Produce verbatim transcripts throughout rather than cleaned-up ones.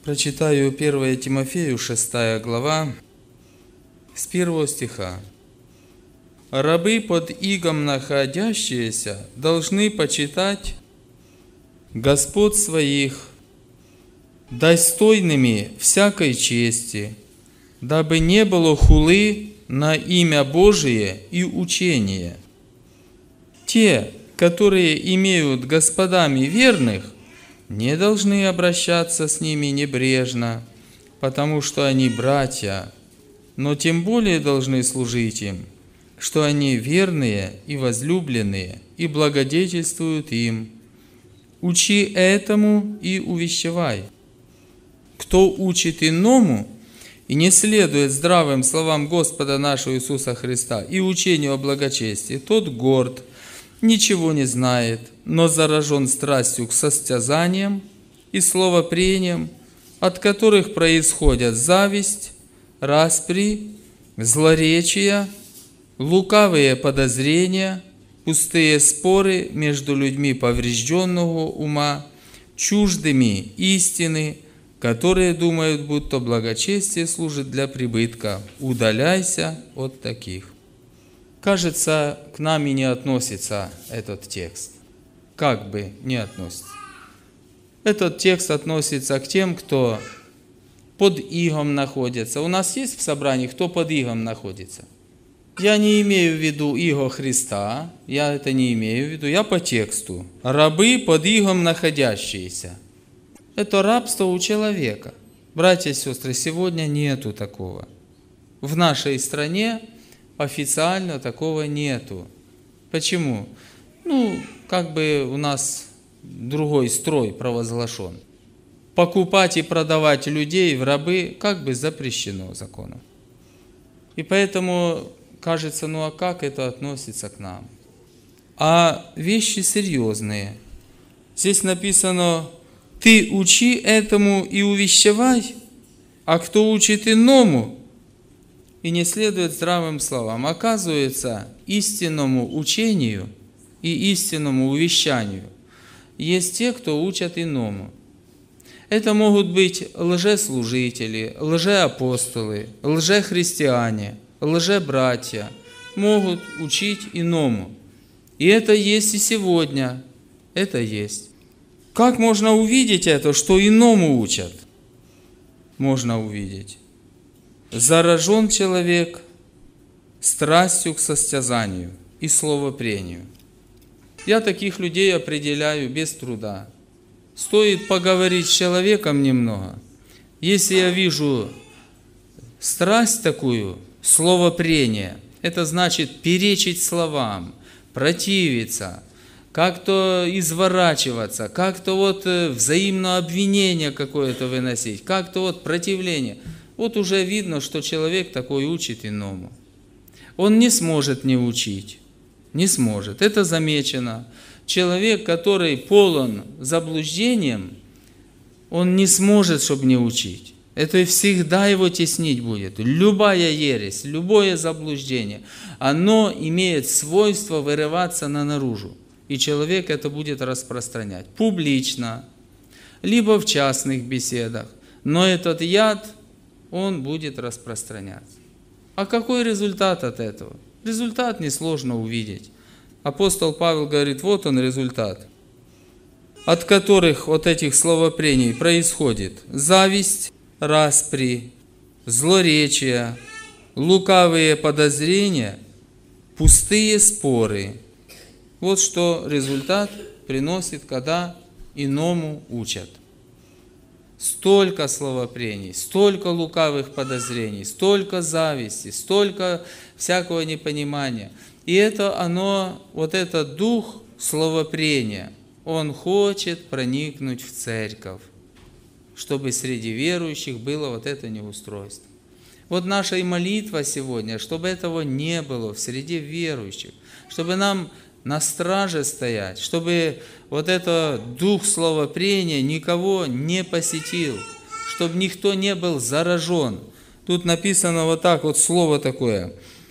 Прочитаю первое Тимофею, шестая глава, с первого стиха. «Рабы под игом находящиеся должны почитать господ своих достойными всякой чести, дабы не было хулы на имя Божие и учение. Те, которые имеют господами верных, не должны обращаться с ними небрежно, потому что они братья, но тем более должны служить им, что они верные и возлюбленные, и благодетельствуют им. Учи этому и увещевай. Кто учит иному и не следует здравым словам Господа нашего Иисуса Христа и учению о благочестии, тот горд, ничего не знает, но заражен страстью к состязаниям и словопрениям, от которых происходят зависть, распри, злоречия, лукавые подозрения, пустые споры между людьми поврежденного ума, чуждыми истины, которые думают, будто благочестие служит для прибытка. Удаляйся от таких». Кажется, к нам и не относится этот текст. Как бы не относится. Этот текст относится к тем, кто под игом находится. У нас есть в собрании, кто под игом находится? Я не имею в виду иго Христа, я это не имею в виду, я по тексту. Рабы под игом находящиеся. Это рабство у человека. Братья и сестры, сегодня нету такого. В нашей стране официально такого нету. Почему? Ну, как бы у нас другой строй провозглашен. Покупать и продавать людей в рабы как бы запрещено законом. И поэтому кажется, ну а как это относится к нам? А вещи серьезные. Здесь написано: «Ты учи этому и увещевай, а кто учит иному и не следует здравым словам». Оказывается, истинному учению и истинному увещанию есть те, кто учат иному. Это могут быть лжеслужители, лжеапостолы, лжехристиане, лжебратья, могут учить иному. И это есть и сегодня. Это есть. Как можно увидеть это, что иному учат? Можно увидеть. Заражен человек страстью к состязанию и словопрению. Я таких людей определяю без труда. Стоит поговорить с человеком немного. Если я вижу страсть такую, словопрение, это значит перечить словам, противиться, как-то изворачиваться, как-то вот взаимное обвинение какое-то выносить, как-то вот противление. Вот уже видно, что человек такой учит иному. Он не сможет не учить, не сможет. Это замечено. Человек, который полон заблуждением, он не сможет, чтобы не учить. Это всегда его теснить будет. Любая ересь, любое заблуждение, оно имеет свойство вырываться наружу. И человек это будет распространять публично, либо в частных беседах. Но этот яд, он будет распространяться. А какой результат от этого? Результат несложно увидеть. Апостол Павел говорит, вот он результат, от которых вот этих словопрений происходит зависть, распри, злоречия, лукавые подозрения, пустые споры. Вот что результат приносит, когда иному учат. Столько словопрений, столько лукавых подозрений, столько зависти, столько всякого непонимания. И это оно, вот этот дух словопрения, он хочет проникнуть в церковь, чтобы среди верующих было вот это неустройство. Вот наша и молитва сегодня, чтобы этого не было в среде верующих, чтобы нам на страже стоять, чтобы вот этот дух словопрения никого не посетил, чтобы никто не был заражен. Тут написано вот так, вот слово такое: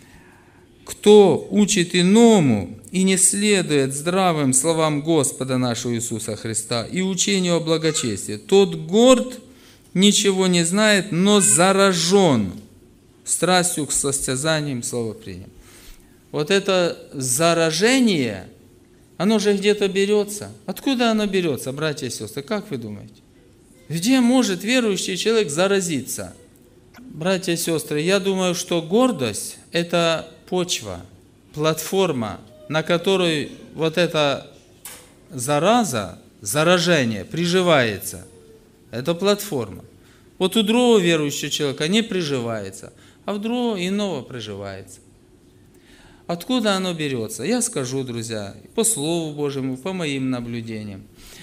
«Кто учит иному и не следует здравым словам Господа нашего Иисуса Христа и учению о благочестии, тот горд, ничего не знает, но заражен страстью к состязаниям словопрением. Вот это заражение, оно же где-то берется. Откуда оно берется, братья и сестры? Как вы думаете? Где может верующий человек заразиться? Братья и сестры, я думаю, что гордость – это почва, платформа, на которой вот эта зараза, заражение приживается. Это платформа. Вот у другого верующего человека не приживается, а у другого иного приживается. Откуда оно берется? Я скажу, друзья, по Слову Божьему, по моим наблюдениям,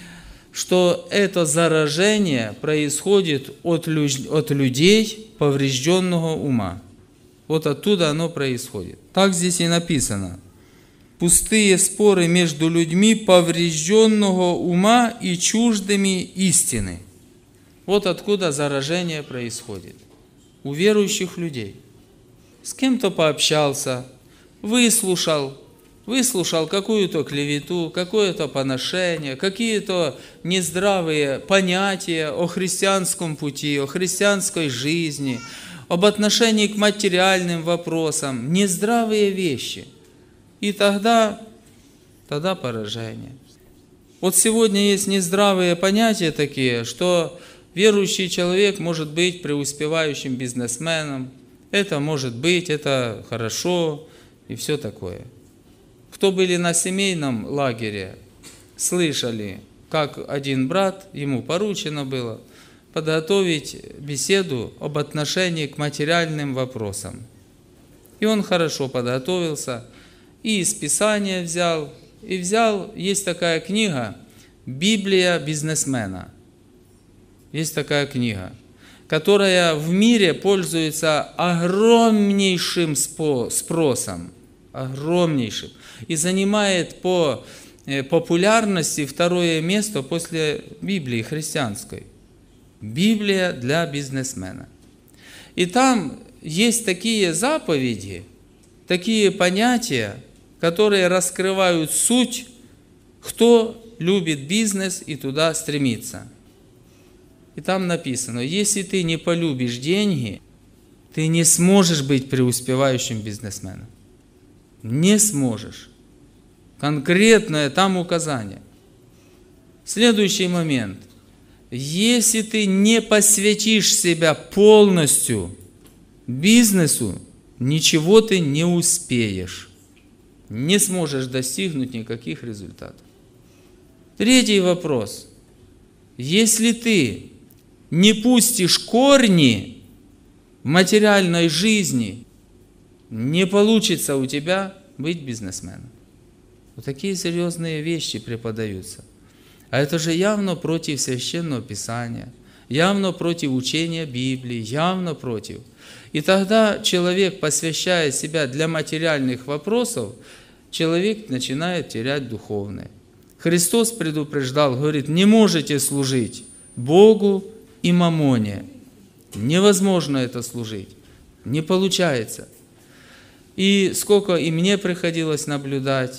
что это заражение происходит от, люд... от людей поврежденного ума. Вот оттуда оно происходит. Так здесь и написано. Пустые споры между людьми поврежденного ума и чуждыми истины. Вот откуда заражение происходит. У верующих людей. С кем-то пообщался, выслушал, выслушал какую-то клевету, какое-то поношение, какие-то нездравые понятия о христианском пути, о христианской жизни, об отношении к материальным вопросам, нездравые вещи. И тогда, тогда поражение. Вот сегодня есть нездравые понятия такие, что верующий человек может быть преуспевающим бизнесменом, это может быть, это хорошо и все такое. Кто были на семейном лагере, слышали, как один брат, ему поручено было подготовить беседу об отношении к материальным вопросам. И он хорошо подготовился, и из Писания взял, и взял, есть такая книга «Библия бизнесмена». Есть такая книга, которая в мире пользуется огромнейшим спросом, огромнейшим, и занимает по популярности второе место после Библии христианской. Библия для бизнесмена. И там есть такие заповеди, такие понятия, которые раскрывают суть, кто любит бизнес и туда стремится. И там написано, если ты не полюбишь деньги, ты не сможешь быть преуспевающим бизнесменом. Не сможешь. Конкретное там указание. Следующий момент. Если ты не посвятишь себя полностью бизнесу, ничего ты не успеешь. Не сможешь достигнуть никаких результатов. Третий вопрос. Если ты не пустишь корни в материальной жизни, не получится у тебя быть бизнесменом. Вот такие серьезные вещи преподаются. А это же явно против Священного Писания, явно против учения Библии, явно против. И тогда человек, посвящая себя для материальных вопросов, человек начинает терять духовное. Христос предупреждал, говорит, не можете служить Богу и мамоне. Невозможно это служить. Не получается. И сколько и мне приходилось наблюдать,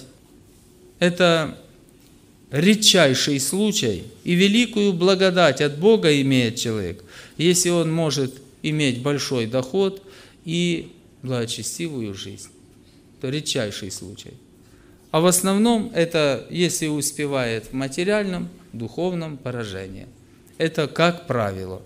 это редчайший случай и великую благодать от Бога имеет человек, если он может иметь большой доход и благочестивую жизнь. Это редчайший случай. А в основном это, если успевает в материальном, духовном поражении. Это как правило.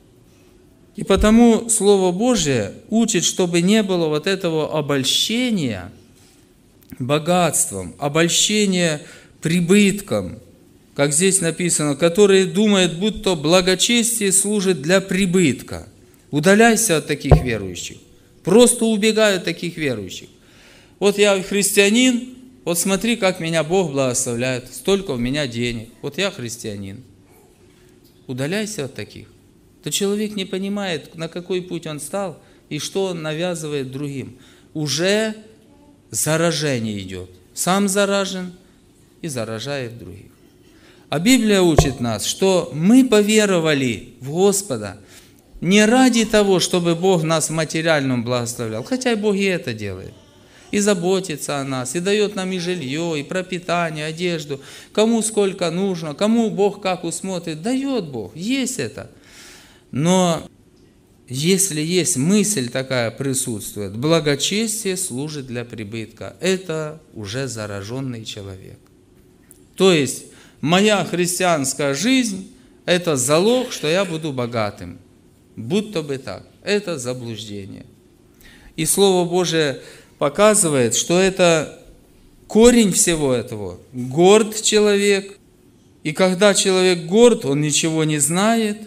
И потому Слово Божие учит, чтобы не было вот этого обольщения богатством, обольщения прибытком, как здесь написано, которые думают, будто благочестие служит для прибытка. Удаляйся от таких верующих. Просто убегай от таких верующих. Вот я христианин, вот смотри, как меня Бог благословляет, столько у меня денег, вот я христианин. Удаляйся от таких. То человек не понимает, на какой путь он стал и что он навязывает другим. Уже заражение идет. Сам заражен и заражает других. А Библия учит нас, что мы поверовали в Господа не ради того, чтобы Бог нас в материальном благословлял, хотя и Бог и это делает. И заботится о нас, и дает нам и жилье, и пропитание, одежду. Кому сколько нужно, кому Бог как усмотрит, дает Бог, есть это. Но если есть мысль такая присутствует, благочестие служит для прибытка. Это уже зараженный человек. То есть моя христианская жизнь – это залог, что я буду богатым. Будто бы так. Это заблуждение. И Слово Божие показывает, что это корень всего этого. Горд человек. И когда человек горд, он ничего не знает.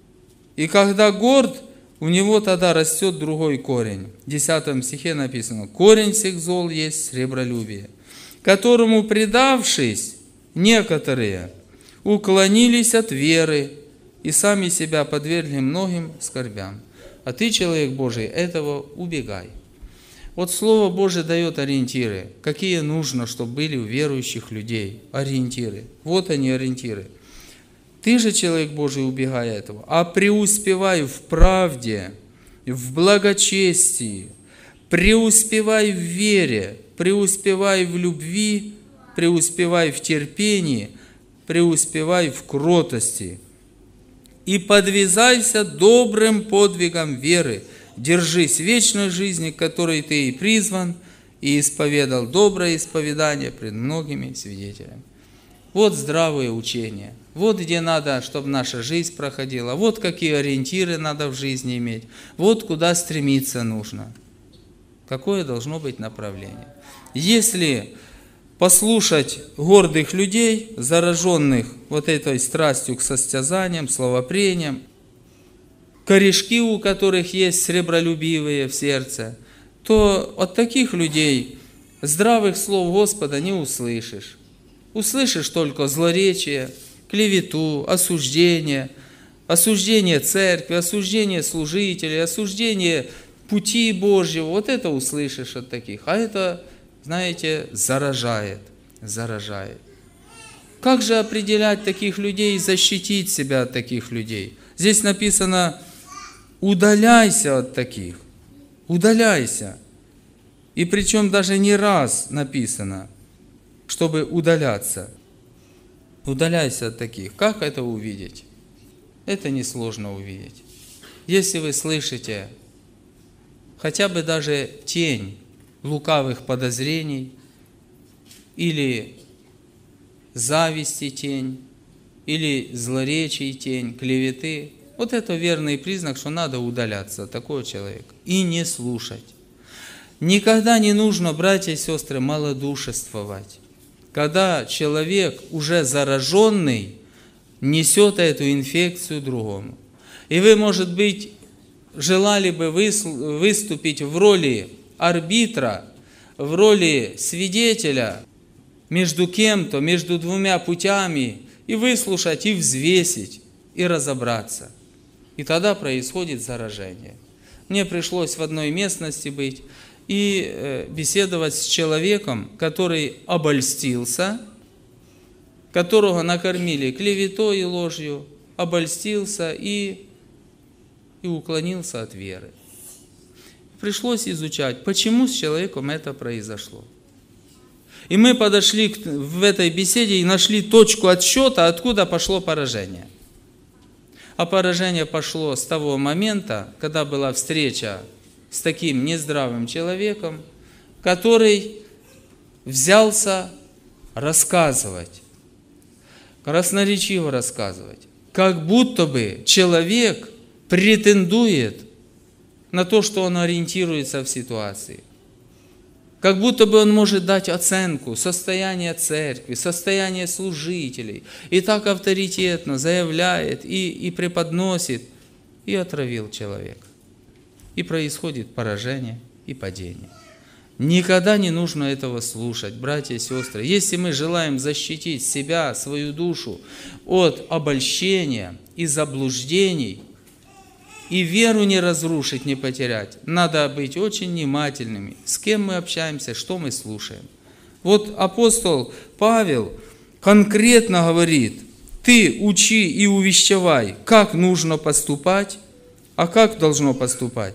И когда горд, у него тогда растет другой корень. В десятом стихе написано: «Корень всех зол есть сребролюбие, которому, предавшись, некоторые уклонились от веры и сами себя подвергли многим скорбям». А ты, человек Божий, этого убегай. Вот Слово Божие дает ориентиры, какие нужно, чтобы были у верующих людей. Ориентиры. Вот они, ориентиры. Ты же, человек Божий, убегай этого, а преуспевай в правде, в благочестии, преуспевай в вере, преуспевай в любви, преуспевай в терпении, преуспевай в кротости. И подвязайся добрым подвигом веры, держись вечной жизни, к которой ты и призван, и исповедал доброе исповедание пред многими свидетелями. Вот здравое учение. Вот где надо, чтобы наша жизнь проходила. Вот какие ориентиры надо в жизни иметь. Вот куда стремиться нужно. Какое должно быть направление. Если послушать гордых людей, зараженных вот этой страстью к состязаниям, словопрениям, корешки у которых есть сребролюбивые в сердце, то от таких людей здравых слов Господа не услышишь. Услышишь только злоречие, клевету, осуждение, осуждение церкви, осуждение служителей, осуждение пути Божьего. Вот это услышишь от таких. А это, знаете, заражает, заражает. Как же определять таких людей и защитить себя от таких людей? Здесь написано: удаляйся от таких, удаляйся. И причем даже не раз написано, чтобы удаляться. Удаляйся от таких. Как это увидеть? Это несложно увидеть. Если вы слышите хотя бы даже тень лукавых подозрений, или зависти тень, или злоречий тень, клеветы, вот это верный признак, что надо удаляться от такого человека и не слушать. Никогда не нужно, братья и сестры, малодушествовать. Когда человек уже зараженный несет эту инфекцию другому. И вы, может быть, желали бы выступить в роли арбитра, в роли свидетеля между кем-то, между двумя путями, и выслушать, и взвесить, и разобраться. И тогда происходит заражение. Мне пришлось в одной местности быть и беседовать с человеком, который обольстился, которого накормили клеветой и ложью, обольстился и, и уклонился от веры. Пришлось изучать, почему с человеком это произошло. И мы подошли к, в этой беседе и нашли точку отсчета, откуда пошло поражение. А поражение пошло с того момента, когда была встреча с таким нездравым человеком, который взялся рассказывать, красноречиво рассказывать, как будто бы человек претендует на то, что он ориентируется в ситуации. Как будто бы он может дать оценку состояния церкви, состояния служителей. И так авторитетно заявляет и, и преподносит, и отравил человека. И происходит поражение и падение. Никогда не нужно этого слушать, братья и сестры. Если мы желаем защитить себя, свою душу от обольщения и заблуждений, и веру не разрушить, не потерять, надо быть очень внимательными, с кем мы общаемся, что мы слушаем. Вот апостол Павел конкретно говорит: ты учи и увещевай, как нужно поступать, а как должно поступать.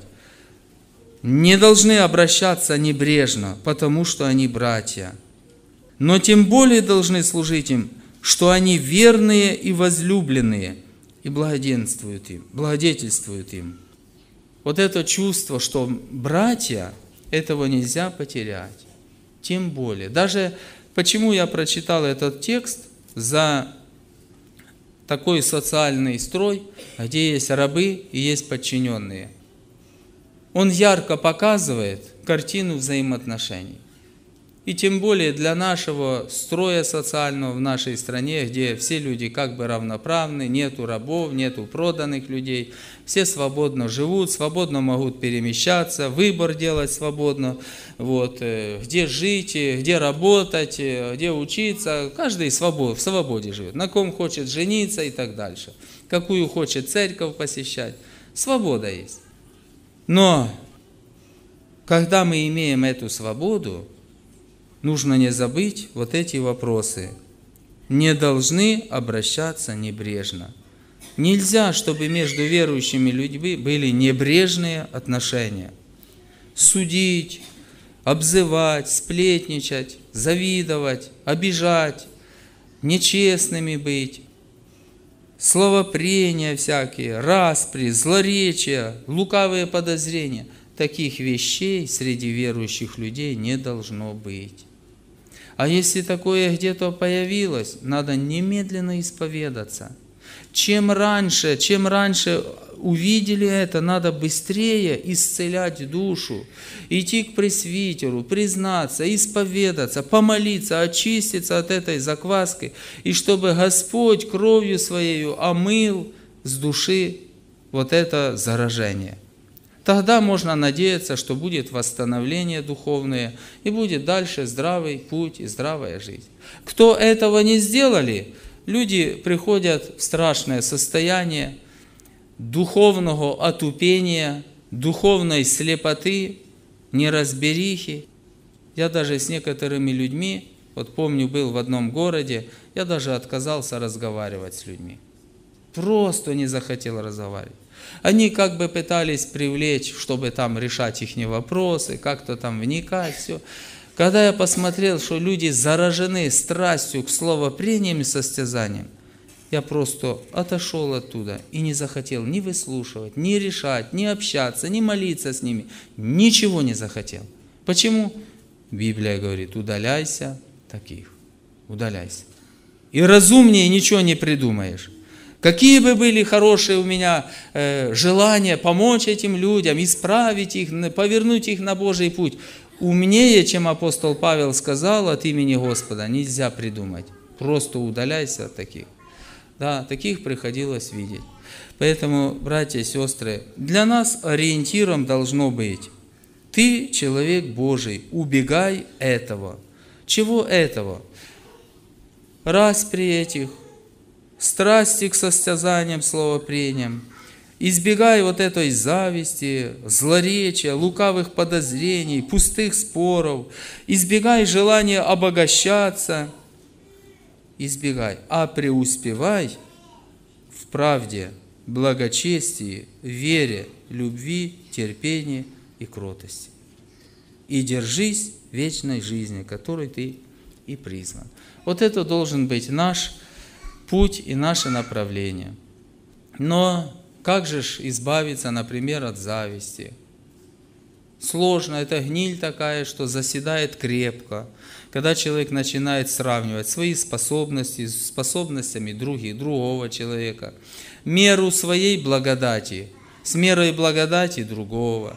Не должны обращаться небрежно, потому что они братья, но тем более должны служить им, что они верные и возлюбленные, и благоденствуют им, благодетельствуют им. Вот это чувство, что братья, этого нельзя потерять. Тем более. Даже почему я прочитал этот текст за такой социальный строй, где есть рабы и есть подчиненные. Он ярко показывает картину взаимоотношений. И тем более для нашего строя социального в нашей стране, где все люди как бы равноправны, нету рабов, нету проданных людей, все свободно живут, свободно могут перемещаться, выбор делать свободно, вот, где жить, где работать, где учиться, каждый свобод, в свободе живет, на ком хочет жениться и так дальше, какую хочет церковь посещать, свобода есть. Но когда мы имеем эту свободу, нужно не забыть вот эти вопросы. Не должны обращаться небрежно. Нельзя, чтобы между верующими людьми были небрежные отношения. Судить, обзывать, сплетничать, завидовать, обижать, нечестными быть, словопрения всякие, распри, злоречия, лукавые подозрения. Таких вещей среди верующих людей не должно быть. А если такое где-то появилось, надо немедленно исповедаться. Чем раньше, чем раньше увидели это, надо быстрее исцелять душу, идти к пресвитеру, признаться, исповедаться, помолиться, очиститься от этой закваски, и чтобы Господь кровью Своей омыл с души вот это заражение. Тогда можно надеяться, что будет восстановление духовное, и будет дальше здравый путь и здравая жизнь. Кто этого не сделали, люди приходят в страшное состояние духовного отупения, духовной слепоты, неразберихи. Я даже с некоторыми людьми, вот помню, был в одном городе, я даже отказался разговаривать с людьми. Просто не захотел разговаривать. Они как бы пытались привлечь, чтобы там решать их вопросы, как-то там вникать, все. Когда я посмотрел, что люди заражены страстью к словопрениям и состязаниям, я просто отошел оттуда и не захотел ни выслушивать, ни решать, ни общаться, ни молиться с ними. Ничего не захотел. Почему? Библия говорит, удаляйся таких, удаляйся. И разумнее ничего не придумаешь. Какие бы были хорошие у меня э, желания помочь этим людям, исправить их, повернуть их на Божий путь, умнее, чем апостол Павел сказал от имени Господа, нельзя придумать. Просто удаляйся от таких. Да, таких приходилось видеть. Поэтому, братья и сестры, для нас ориентиром должно быть: ты человек Божий, убегай этого. Чего этого? Распри этих, страсти к состязаниям, словопрениям. Избегай вот этой зависти, злоречия, лукавых подозрений, пустых споров. Избегай желания обогащаться. Избегай, а преуспевай в правде, благочестии, вере, любви, терпении и кротости. И держись вечной жизни, которой ты и призван. Вот это должен быть наш путь и наше направление. Но как же ж избавиться, например, от зависти? Сложно, это гниль такая, что заседает крепко. Когда человек начинает сравнивать свои способности с способностями других, другого человека, меру своей благодати с мерой благодати другого,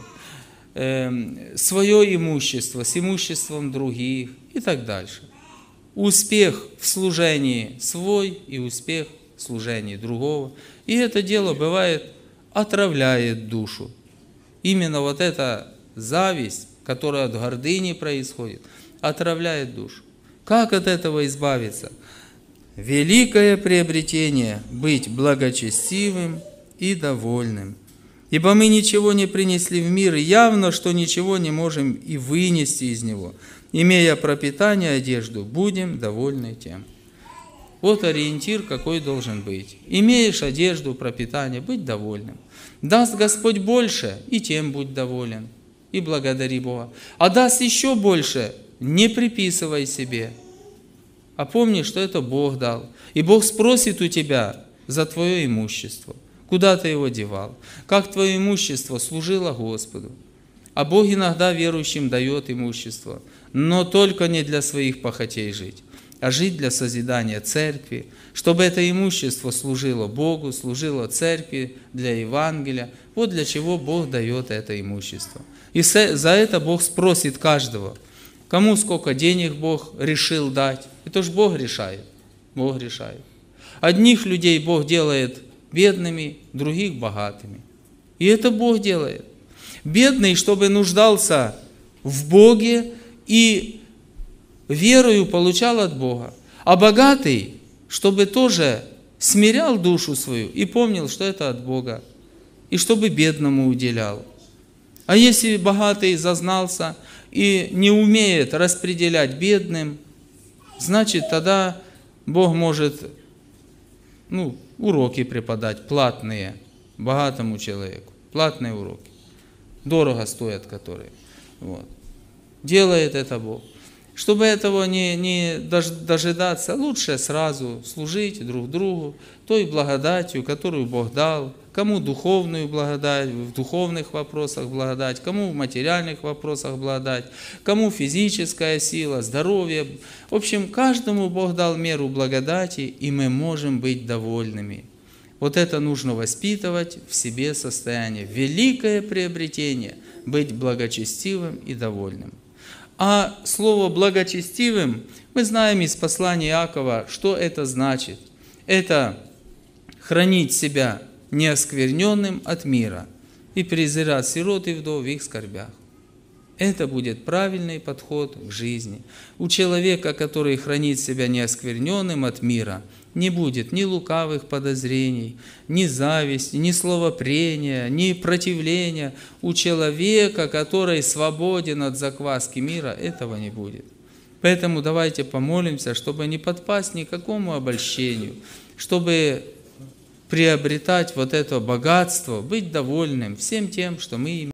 э, свое имущество с имуществом других и так дальше. Успех в служении свой и успех в служении другого. И это дело бывает отравляет душу. Именно вот эта зависть, которая от гордыни происходит, отравляет душу. Как от этого избавиться? Великое приобретение – быть благочестивым и довольным. Ибо мы ничего не принесли в мир, и явно, что ничего не можем и вынести из него. Имея пропитание, одежду, будем довольны тем. Вот ориентир, какой должен быть. Имеешь одежду, пропитание, быть довольным. Даст Господь больше, и тем будь доволен. И благодари Бога. А даст еще больше, не приписывай себе. А помни, что это Бог дал. И Бог спросит у тебя, за твое имущество? Куда ты его девал? Как твое имущество служило Господу? А Бог иногда верующим дает имущество, но только не для своих похотей жить, а жить для созидания церкви, чтобы это имущество служило Богу, служило церкви, для Евангелия. Вот для чего Бог дает это имущество. И за это Бог спросит каждого, кому сколько денег Бог решил дать. Это же Бог решает. Бог решает. Одних людей Бог делает бедными, других богатыми. И это Бог делает. Бедный, чтобы нуждался в Боге и верою получал от Бога. А богатый, чтобы тоже смирял душу свою и помнил, что это от Бога. И чтобы бедному уделял. А если богатый зазнался и не умеет распределять бедным, значит тогда Бог может ну, уроки преподать, платные, богатому человеку. Платные уроки. Дорого стоят которые. Вот. Делает это Бог. Чтобы этого не, не дожидаться, лучше сразу служить друг другу той благодатью, которую Бог дал. Кому духовную благодать, в духовных вопросах благодать, кому в материальных вопросах благодать, кому физическая сила, здоровье. В общем, каждому Бог дал меру благодати, и мы можем быть довольными. Вот это нужно воспитывать в себе состояние. Великое приобретение – быть благочестивым и довольным. А слово «благочестивым» мы знаем из послания Иакова, что это значит. Это хранить себя неоскверненным от мира и презирать сирот и вдов в их скорбях. Это будет правильный подход к жизни. У человека, который хранит себя неоскверненным от мира, не будет ни лукавых подозрений, ни зависти, ни словопрения, ни противления. У человека, который свободен от закваски мира, этого не будет. Поэтому давайте помолимся, чтобы не подпасть никакому обольщению, чтобы приобретать вот это богатство, быть довольным всем тем, что мы имеем.